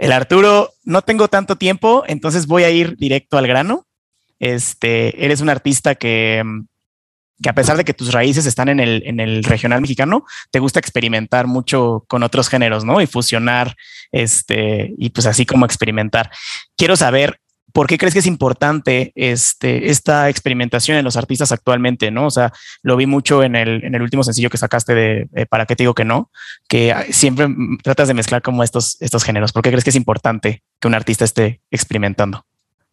El Arturo, no tengo tanto tiempo, entonces voy a ir directo al grano. Eres un artista que a pesar de que tus raíces están en el regional mexicano, te gusta experimentar mucho con otros géneros, ¿no? Y fusionar, y pues así como experimentar. Quiero saber por qué crees que es importante esta experimentación en los artistas actualmente, ¿no? O sea, lo vi mucho en el último sencillo que sacaste de ¿Para qué te digo que no? Que siempre tratas de mezclar como estos géneros. ¿Por qué crees que es importante que un artista esté experimentando?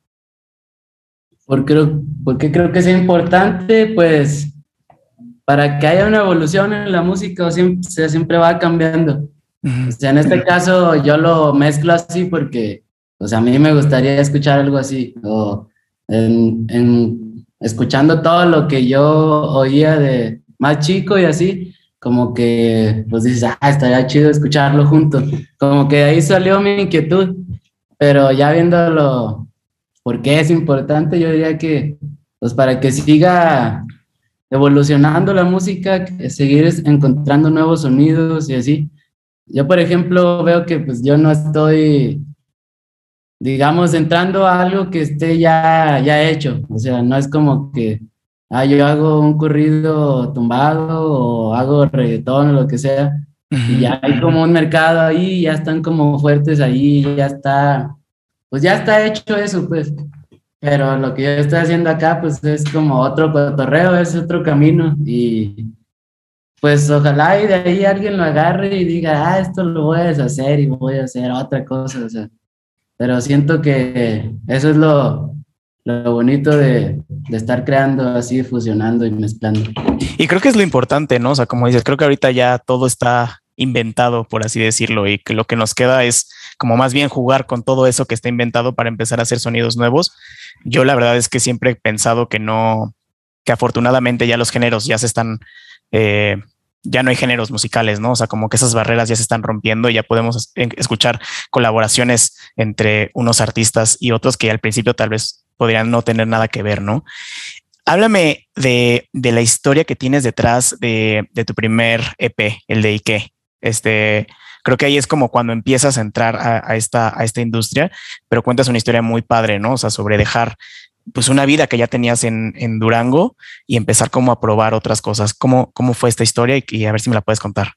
Porque creo que es importante, pues, para que haya una evolución en la música, siempre va cambiando. O sea, en este caso yo lo mezclo así porque, o sea, a mí me gustaría escuchar algo así, o escuchando todo lo que yo oía de más chico y así, como que, pues dices, estaría chido escucharlo juntos. Como que ahí salió mi inquietud, pero ya viéndolo, ¿por qué es importante? Yo diría que, pues para que siga evolucionando la música, seguir encontrando nuevos sonidos y así. Yo, por ejemplo, veo que pues yo no estoy, digamos, entrando a algo que esté ya hecho. O sea, no es como que, yo hago un corrido tumbado o hago reggaetón o lo que sea, y ya hay como un mercado ahí, ya están como fuertes ahí, ya está, pues ya está hecho eso, pues. Pero lo que yo estoy haciendo acá, pues es como otro cotorreo, es otro camino, y pues ojalá y de ahí alguien lo agarre y diga, esto lo voy a deshacer y voy a hacer otra cosa, o sea, pero siento que eso es lo bonito de estar creando así, fusionando y mezclando. Y creo que es lo importante, ¿no? O sea, como dices, creo que ahorita ya todo está inventado, por así decirlo, y que lo que nos queda es como más bien jugar con todo eso que está inventado para empezar a hacer sonidos nuevos. Yo la verdad es que siempre he pensado que no, que afortunadamente ya los géneros ya se están, ya no hay géneros musicales, ¿no? O sea, como que esas barreras ya se están rompiendo y ya podemos escuchar colaboraciones entre unos artistas y otros que al principio tal vez podrían no tener nada que ver, ¿no? Háblame de la historia que tienes detrás de tu primer EP, el de Ike. Creo que ahí es como cuando empiezas a entrar a esta industria, pero cuentas una historia muy padre, ¿no? O sea, sobre dejar pues una vida que ya tenías en Durango y empezar como a probar otras cosas. ¿Cómo fue esta historia? Y a ver si me la puedes contar.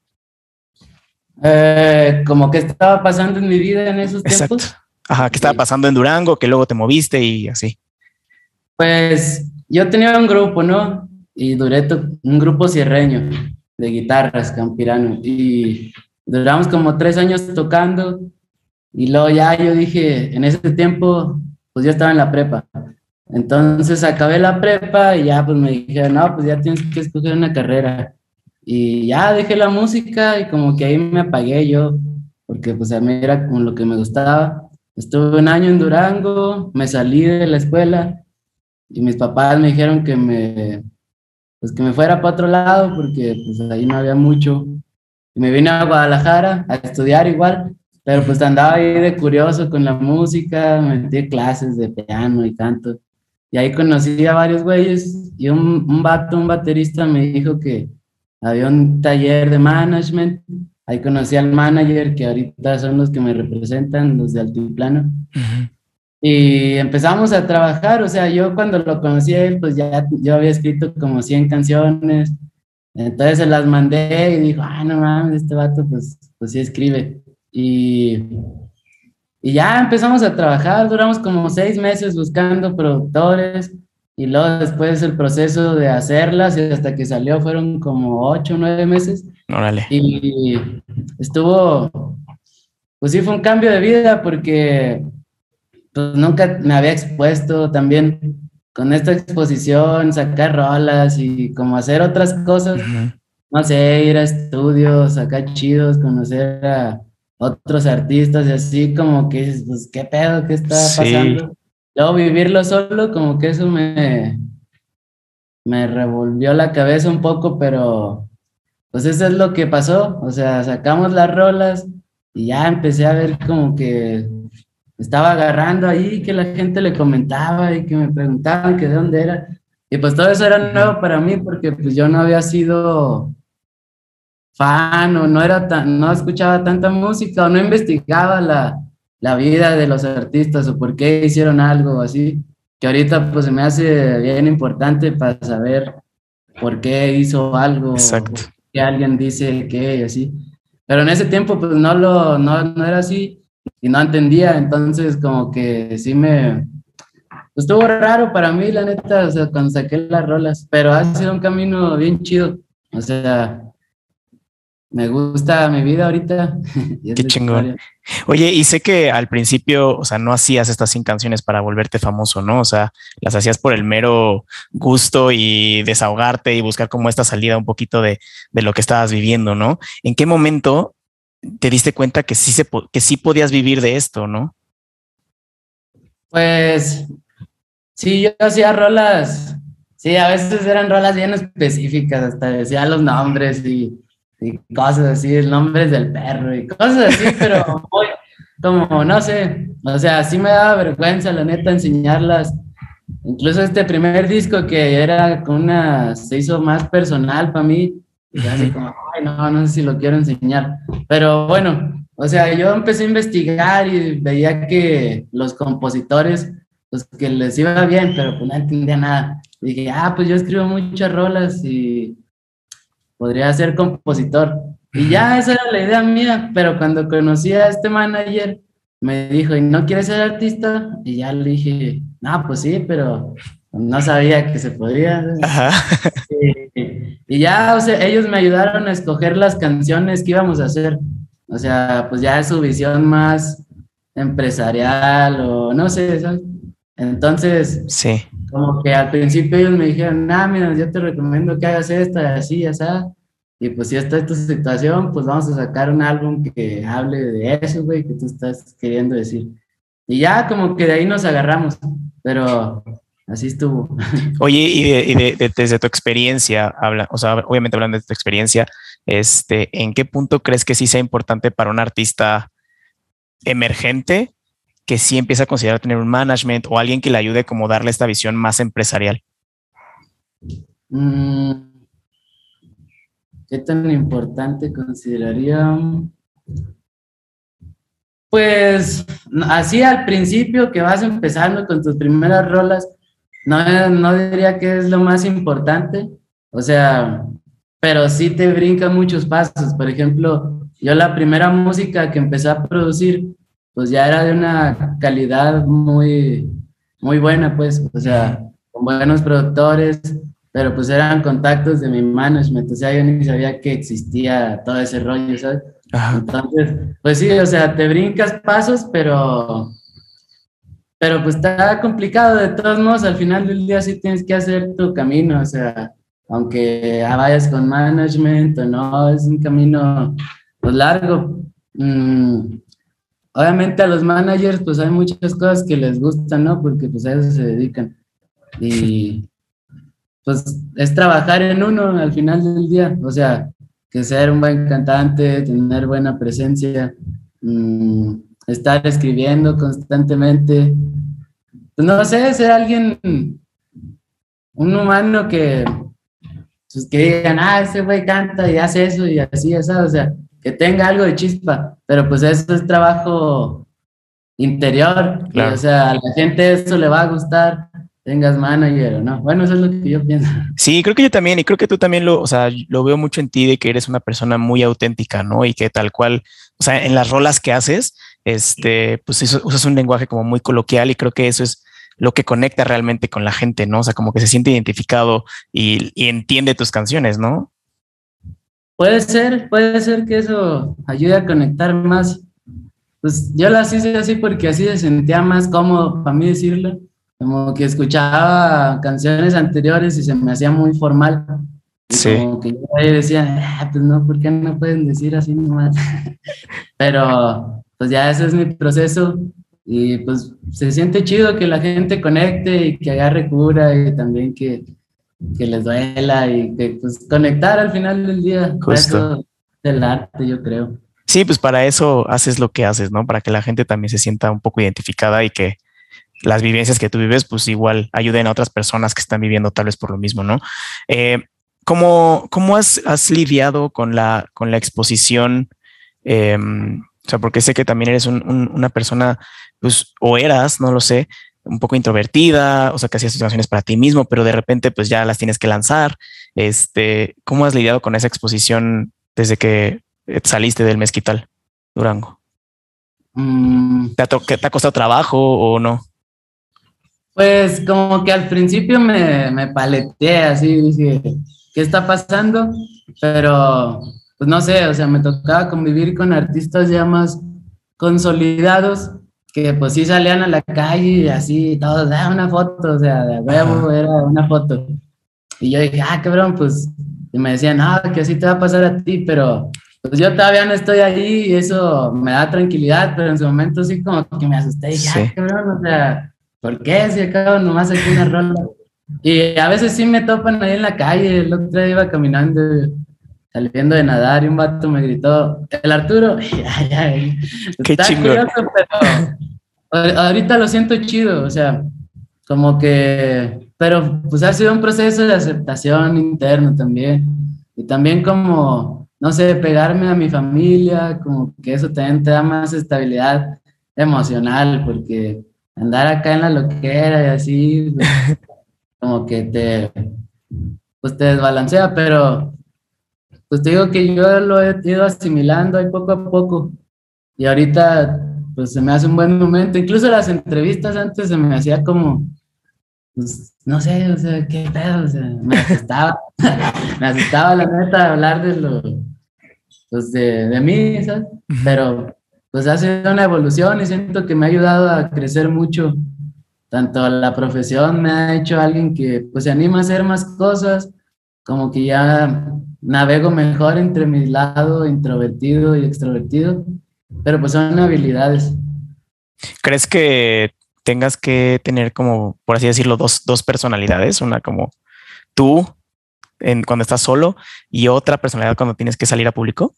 Como que estaba pasando en mi vida en esos Exacto. tiempos. Ajá, ¿qué estaba pasando en Durango? Que luego te moviste y así. Pues yo tenía un grupo, ¿no? Y un grupo sierreño de guitarras, campirano, y duramos como 3 años tocando, y luego ya yo dije, en ese tiempo, pues yo estaba en la prepa. Entonces acabé la prepa y ya pues me dijeron, no, pues ya tienes que escoger una carrera. Y ya dejé la música y como que ahí me apagué yo, porque pues a mí era como lo que me gustaba. Estuve un año en Durango, me salí de la escuela y mis papás me dijeron pues que me fuera para otro lado porque pues ahí no había mucho. Y me vine a Guadalajara a estudiar igual, pero pues andaba ahí de curioso con la música, me metí en clases de piano y canto. Y ahí conocí a varios güeyes y un baterista me dijo que había un taller de management. Ahí conocí al manager, que ahorita son los que me representan, los de Altiplano. Y empezamos a trabajar, o sea, yo cuando lo conocí a él, pues ya yo había escrito como 100 canciones, entonces se las mandé y dijo, no mames, este vato pues sí escribe. Y ya empezamos a trabajar, duramos como 6 meses buscando productores, y luego después el proceso de hacerlas y hasta que salió fueron como 8 o 9 meses. Órale. Y estuvo, pues sí fue un cambio de vida porque pues nunca me había expuesto también con esta exposición, sacar rolas y como hacer otras cosas, no sé, ir a estudios acá chidos, conocer a otros artistas y así como que dices, pues qué pedo, qué está pasando. Luego vivirlo solo, como que eso me revolvió la cabeza un poco, pero pues eso es lo que pasó, o sea, sacamos las rolas y ya empecé a ver como que estaba agarrando ahí, que la gente le comentaba y que me preguntaban que de dónde era. Y pues todo eso era nuevo para mí porque pues yo no había sido fan o no escuchaba tanta música o no investigaba la vida de los artistas o por qué hicieron algo así, que ahorita pues se me hace bien importante para saber por qué hizo algo, Exacto. por qué alguien dice qué y así. Pero en ese tiempo pues no era así y no entendía, entonces como que sí pues, estuvo raro para mí, la neta, o sea, cuando saqué las rolas, pero ha sido un camino bien chido, o sea, me gusta mi vida ahorita y es Qué la chingón. historia. Oye, y sé que al principio, o sea, no hacías estas 100 canciones para volverte famoso, ¿no? O sea, las hacías por el mero gusto y desahogarte y buscar como esta salida un poquito de lo que estabas viviendo, ¿no? ¿En qué momento te diste cuenta que que sí podías vivir de esto, ¿no? Pues sí, yo hacía rolas, sí, a veces eran rolas bien específicas, hasta decía los nombres y cosas así, el nombre del perro y cosas así, pero muy, como, no sé, o sea, sí me daba vergüenza, la neta, enseñarlas. Incluso este primer disco que era con se hizo más personal para mí, y así como, ay, no sé si lo quiero enseñar. Pero bueno, o sea, yo empecé a investigar y veía que los compositores, pues que les iba bien, pero pues no entendía nada. Y dije, pues yo escribo muchas rolas y podría ser compositor. Y ya esa era la idea mía, pero cuando conocí a este manager, me dijo, ¿y no quieres ser artista? Y ya le dije, no, pues sí, pero no sabía que se podía. Ajá. Y ya, o sea, ellos me ayudaron a escoger las canciones que íbamos a hacer. O sea, pues ya es su visión más empresarial o no sé, ¿sabes? Entonces, Sí. como que al principio ellos me dijeron, mira, yo te recomiendo que hagas esta, así, así. Y pues si esta es tu situación, pues vamos a sacar un álbum que hable de eso, güey, que tú estás queriendo decir. Y ya como que de ahí nos agarramos, pero así estuvo. Oye, desde tu experiencia, o sea, obviamente hablando de tu experiencia, ¿en qué punto crees que sí sea importante para un artista emergente que sí empieza a considerar tener un management o alguien que le ayude como darle esta visión más empresarial? ¿Qué tan importante consideraría? Pues así al principio que vas empezando con tus primeras rolas, no diría que es lo más importante, o sea, pero sí te brinca muchos pasos. Por ejemplo, yo la primera música que empecé a producir, pues ya era de una calidad muy buena, pues, o sea, con buenos productores, pero pues eran contactos de mi management, o sea, yo ni sabía que existía todo ese rollo, ¿sabes? Ajá. Entonces, pues sí, o sea, te brincas pasos, pero pues está complicado de todos modos, al final del día sí tienes que hacer tu camino, o sea, aunque vayas con management o no, es un camino pues largo. Obviamente a los managers pues hay muchas cosas que les gustan, ¿no? Porque pues a eso se dedican. Y pues es trabajar en uno al final del día, o sea, que ser un buen cantante, tener buena presencia, mmm, estar escribiendo constantemente, pues no sé, ser alguien, un humano pues que digan, ese güey canta y hace eso y así, o sea, que tenga algo de chispa, pero pues eso es trabajo interior, y o Claro. sea, a la gente eso le va a gustar, tengas manager o no. Bueno, eso es lo que yo pienso. Sí, creo que yo también, y creo que tú también o sea, lo veo mucho en ti de que eres una persona muy auténtica, ¿no? Y que tal cual, o sea, en las rolas que haces, pues usas un lenguaje como muy coloquial y creo que eso es lo que conecta realmente con la gente, ¿no? O sea, como que se siente identificado y entiende tus canciones, ¿no? Puede ser que eso ayude a conectar más. Pues yo las hice así porque así se sentía más cómodo para mí decirlo. Como que escuchaba canciones anteriores y se me hacía muy formal. Y Sí, como que yo ahí decía, pues no, ¿por qué no pueden decir así nomás? Pero pues ya ese es mi proceso y pues se siente chido que la gente conecte y que agarre cura y también que les duela y que pues conectar al final del día. Para justo. eso del arte, yo creo. Sí, pues para eso haces lo que haces, ¿no? Para que la gente también se sienta un poco identificada y que las vivencias que tú vives, pues igual ayuden a otras personas que están viviendo tal vez por lo mismo, ¿no? Eh, ¿Cómo has lidiado con la exposición? O sea, porque sé que también eres una persona, pues, o eras, no lo sé, un poco introvertida, o sea, que hacías tus canciones para ti mismo, pero de repente, pues ya las tienes que lanzar. ¿Cómo has lidiado con esa exposición desde que saliste del Mezquital, Durango? Mm, ¿Te ha costado trabajo o no? pues como que al principio me paleteé así, dije, ¿qué está pasando? Pero, pues no sé, o sea, me tocaba convivir con artistas ya más consolidados, que pues sí salían a la calle y así, todos, una foto, o sea, de huevo Ajá. era una foto. Y yo dije, cabrón, pues, y me decían, que así te va a pasar a ti, pero pues yo todavía no estoy ahí y eso me da tranquilidad, pero en su momento sí como que me asusté y dije, Sí. cabrón, o sea, ¿por qué? Si acabo nomás aquí una rola. Y a veces sí me topan ahí en la calle, el otro día iba caminando, saliendo de nadar y un vato me gritó, el Arturo, Qué está chingón. curioso, pero ahorita lo siento chido, o sea, como que, pero pues ha sido un proceso de aceptación interno también, y también como, no sé, pegarme a mi familia, como que eso también te da más estabilidad emocional, porque andar acá en la loquera y así, pues, como que pues te desbalancea, pero pues te digo que yo lo he ido asimilando ahí poco a poco. Y ahorita, pues se me hace un buen momento. Incluso las entrevistas antes se me hacía como, pues, no sé, o sea, qué pedo, o sea, me asustaba. Me asustaba la neta hablar pues de mí, ¿sabes? Ujú. Pero, pues ha sido una evolución y siento que me ha ayudado a crecer mucho. Tanto la profesión me ha hecho alguien que, pues, se anima a hacer más cosas, como que ya navego mejor entre mi lado introvertido y extrovertido, pero pues son habilidades. ¿Crees que tengas que tener como, por así decirlo, dos personalidades? Una como tú cuando estás solo y otra personalidad cuando tienes que salir a público.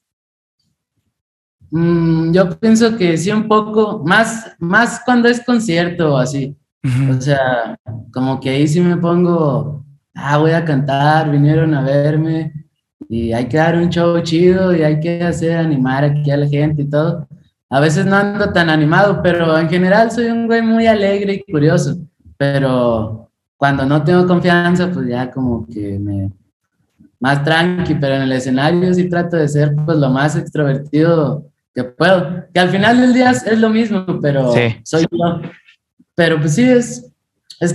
Yo pienso que sí, un poco, más cuando es concierto o así. O Ujú. sea, como que ahí sí me pongo, voy a cantar, vinieron a verme y hay que dar un show chido y hay que hacer animar aquí a la gente y todo. A veces no ando tan animado, pero en general soy un güey muy alegre y curioso. Pero cuando no tengo confianza, pues ya como que más tranqui, pero en el escenario sí trato de ser pues lo más extrovertido que puedo, que al final del día es lo mismo, pero Sí, soy yo. Pero pues sí, es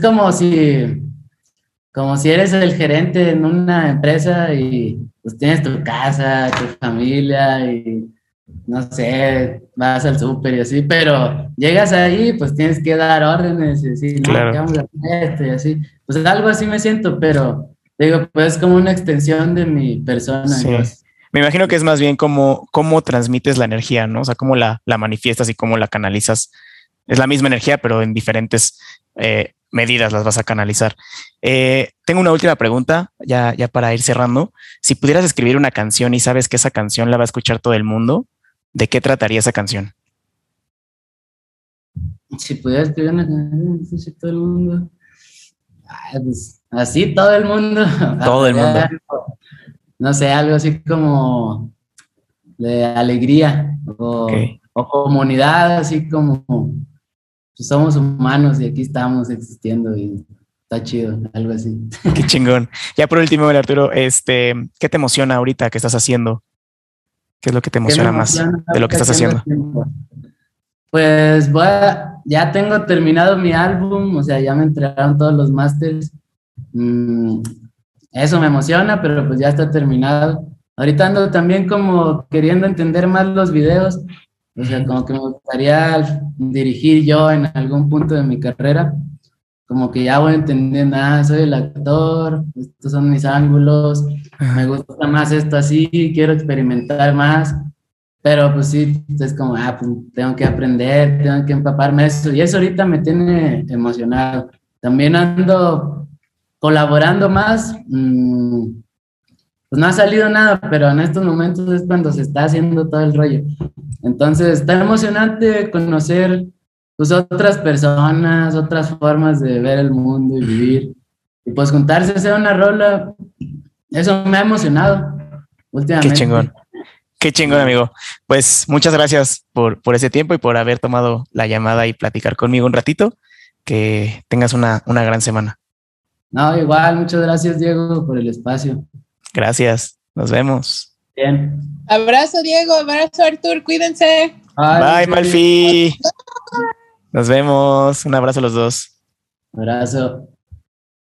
como si eres el gerente en una empresa y pues tienes tu casa, tu familia y no sé, vas al súper y así, pero llegas ahí, pues tienes que dar órdenes y decir, no, ¿qué claro. vamos a hacer esto? Y así. Pues algo así me siento, pero digo, pues es como una extensión de mi persona, Sí. algo así. Me imagino que es más bien cómo transmites la energía, ¿no? O sea, cómo la manifiestas y cómo la canalizas. Es la misma energía, pero en diferentes medidas las vas a canalizar. Tengo una última pregunta, ya para ir cerrando. Si pudieras escribir una canción y sabes que esa canción la va a escuchar todo el mundo, ¿de qué trataría esa canción? Si pudiera escribir una canción, así todo el mundo. Pues, así todo el mundo Todo el hablaría, mundo. no sé, algo así como de alegría Ok. o comunidad, así como pues somos humanos y aquí estamos existiendo y está chido, algo así. Qué chingón. Ya por último, Arturo, ¿qué te emociona ahorita que estás haciendo? ¿Qué es lo que te ¿Qué me emociona más emociona de lo que ahorita estás que ando haciendo? haciendo? Pues ya tengo terminado mi álbum, o sea, ya me entregaron todos los masters. Mm, Eso me emociona, pero pues ya está terminado. Ahorita ando también como queriendo entender más los videos, o sea, Ujú. como que me gustaría dirigir yo en algún punto de mi carrera, como que ya voy entendiendo, soy el actor, estos son mis ángulos, me Ajá. gusta más esto así, quiero experimentar más, pero pues sí, es como, pues tengo que aprender, tengo que empaparme de eso, y eso ahorita me tiene emocionado. También ando colaborando más, pues no ha salido nada, pero en estos momentos es cuando se está haciendo todo el rollo. Entonces, está emocionante conocer pues otras personas, otras formas de ver el mundo y Ujú. vivir. Y pues juntarse a hacer una rola, eso me ha emocionado Qué últimamente. chingón. Qué chingón, amigo. Pues muchas gracias por ese tiempo y por haber tomado la llamada y platicar conmigo un ratito. Que tengas una gran semana. No, igual, muchas gracias, Diego, por el espacio. Gracias. Nos vemos. Bien. Abrazo, Diego. Abrazo, Artur. Cuídense. Bye, Malfi. Nos vemos. Un abrazo a los dos. Abrazo.